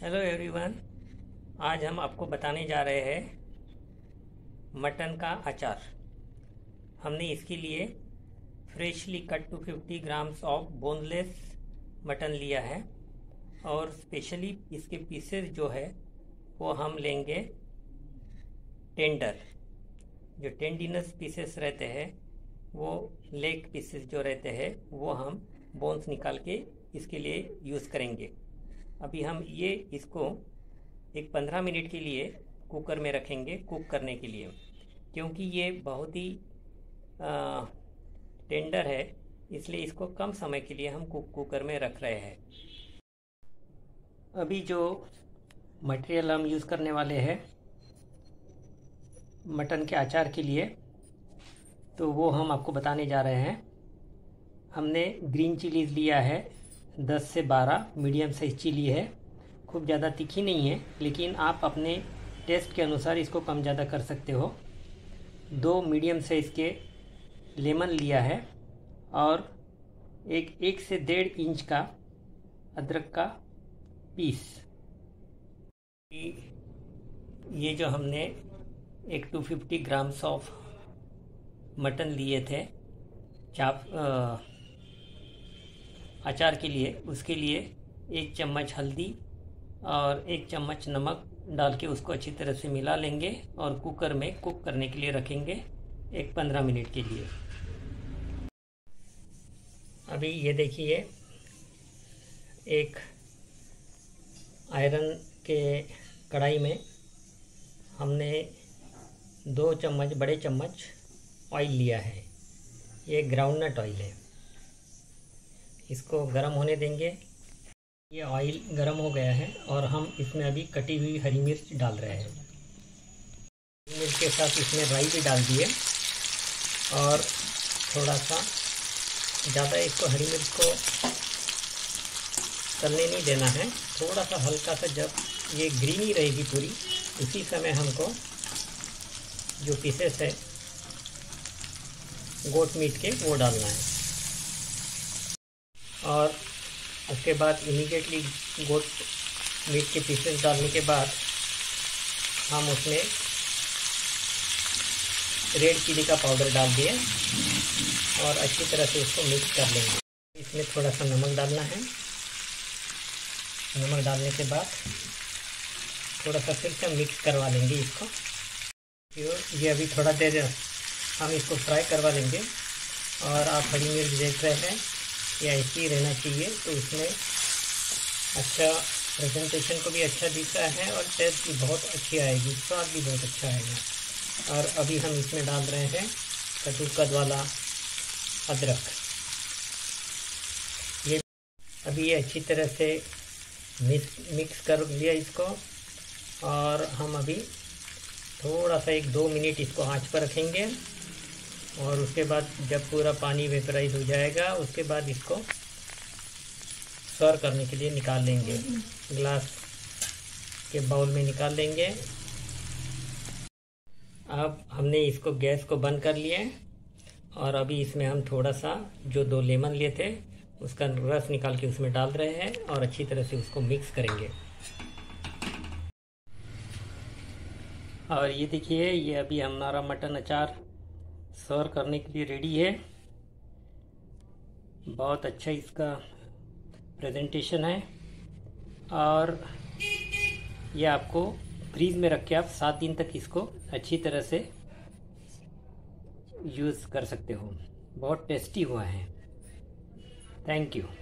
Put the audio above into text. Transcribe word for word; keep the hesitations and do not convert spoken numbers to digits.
Hello everyone. आज हम आपको बताने जा रहे हैं मटन का अचार। हमने इसके लिए freshly cut two fifty grams of boneless mutton लिया है और स्पेशली इसके पीसेस जो है वो हम लेंगे टेंडर। जो टेंडिनस पीसेस रहते हैं वो लेग पीसेस जो रहते हैं वो हम बोन्स निकाल के इसके लिए यूज़ करेंगे। अभी हम ये इसको एक पंद्रह मिनट के लिए कुकर में रखेंगे कुक करने के लिए, क्योंकि ये बहुत ही आ, टेंडर है, इसलिए इसको कम समय के लिए हम कुक कुकर में रख रहे हैं। अभी जो मटेरियल हम यूज़ करने वाले हैं मटन के अचार के लिए, तो वो हम आपको बताने जा रहे हैं। हमने ग्रीन चिलीज़ लिया है दस से बारह, मीडियम साइज चिली है, खूब ज़्यादा तीखी नहीं है, लेकिन आप अपने टेस्ट के अनुसार इसको कम ज़्यादा कर सकते हो। दो मीडियम साइज़ के लेमन लिया है और एक एक से डेढ़ इंच का अदरक का पीस। ये जो हमने एक two fifty grams of mutton लिए थे चाप आ, अचार के लिए, उसके लिए एक चम्मच हल्दी और एक चम्मच नमक डाल के उसको अच्छी तरह से मिला लेंगे और कुकर में कुक करने के लिए रखेंगे एक पंद्रह मिनट के लिए। अभी ये देखिए, एक आयरन के कढ़ाई में हमने दो चम्मच बड़े चम्मच ऑयल लिया है। ये ग्राउंडनट ऑयल है, इसको गरम होने देंगे। ये ऑयल गरम हो गया है और हम इसमें अभी कटी हुई हरी मिर्च डाल रहे हैं। हरी मिर्च के साथ इसमें राई भी डाल दिए और थोड़ा सा ज़्यादा इसको हरी मिर्च को तलने नहीं देना है, थोड़ा सा हल्का सा जब ये ग्रीनी रहेगी पूरी, उसी समय हमको जो पीसेस है गोट मीट के वो डालना है। और उसके बाद इमीडिएटली गोट मीट के पीसेस डालने के बाद हम उसमें रेड चिली का पाउडर डाल दिए और अच्छी तरह से उसको मिक्स कर लेंगे। इसमें थोड़ा सा नमक डालना है। नमक डालने के बाद थोड़ा सा फिर से मिक्स करवा लेंगे इसको। ये अभी थोड़ा देर हम इसको फ्राई करवा लेंगे। और आप हरी मिर्च देख रहे हैं या ऐसे ही रहना चाहिए, तो उसमें अच्छा प्रेजेंटेशन को भी अच्छा दिखता है और टेस्ट भी बहुत अच्छी आएगी, स्वाद भी बहुत अच्छा आएगा। और अभी हम इसमें डाल रहे हैं कद्दू कद वाला अदरक। ये अभी ये अच्छी तरह से मिक्स मिक्स कर लिया इसको और हम अभी थोड़ा सा एक दो मिनट इसको आंच पर रखेंगे और उसके बाद जब पूरा पानी वेपराइज हो जाएगा उसके बाद इसको सर्व करने के लिए निकाल लेंगे, ग्लास के बाउल में निकाल लेंगे। अब हमने इसको गैस को बंद कर लिया और अभी इसमें हम थोड़ा सा जो दो लेमन लिए थे उसका रस निकाल के उसमें डाल रहे हैं और अच्छी तरह से उसको मिक्स करेंगे। और ये देखिए, ये अभी हमारा मटन अचार सर्व करने के लिए रेडी है। बहुत अच्छा इसका प्रेजेंटेशन है और ये आपको फ्रीज में रख के आप सात दिन तक इसको अच्छी तरह से यूज़ कर सकते हो। बहुत टेस्टी हुआ है। Thank you.